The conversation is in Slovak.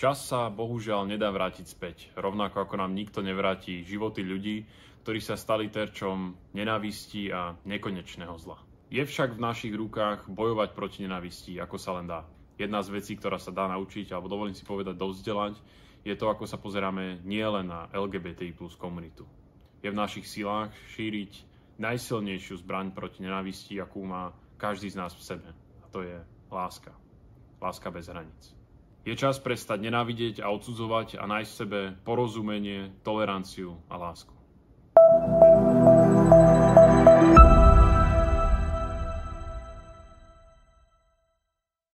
Čas sa bohužiaľ nedá vrátiť späť, rovnako ako nám nikto nevráti životy ľudí, ktorí sa stali terčom nenávisti a nekonečného zla. Je však v našich rukách bojovať proti nenávisti, ako sa len dá. Jedna z vecí, ktorá sa dá naučiť, alebo dovolím si povedať dovzdelať, je to, ako sa pozeráme nielen na LGBTI plus komunitu. Je v našich silách šíriť najsilnejšiu zbraň proti nenávisti, akú má každý z nás v sebe. A to je láska. Láska bez hraníc. Je čas prestať nenávidieť a odsudzovať a nájsť v sebe porozumenie, toleranciu a lásku.